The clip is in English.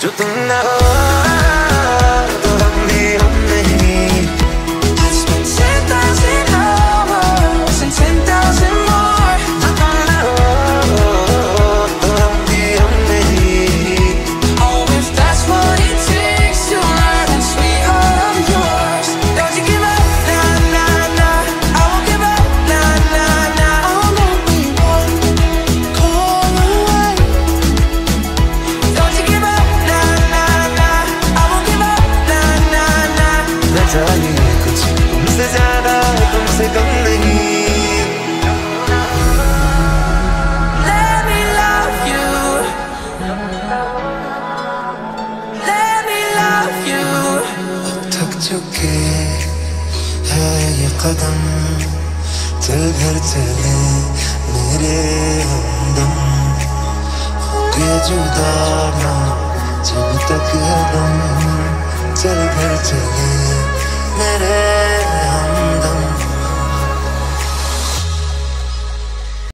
जो तुम ना हो तो हम भी हम नहीं। I'd spend 10,000 hours and 10,000 more। जो तुम ना हो तो हम भी हम नहीं। Oh, if that's what it takes to learn a sweetheart of yours, don't you give up, nah, nah, nah. I won't give up, nah, nah, nah. I'll make me one call away. Don't you give up, nah, nah, nah. I won't give up, nah, nah, nah. न चाहिए कुछ तुमसे ज्यादा, तुमसे कम नहीं। Let me love you, let me love you। थक चुके हैं ये कदम, चल घर चले मेरे हमदम। होंगे जुदा ना जब तक है दम, चल घर चले मेरे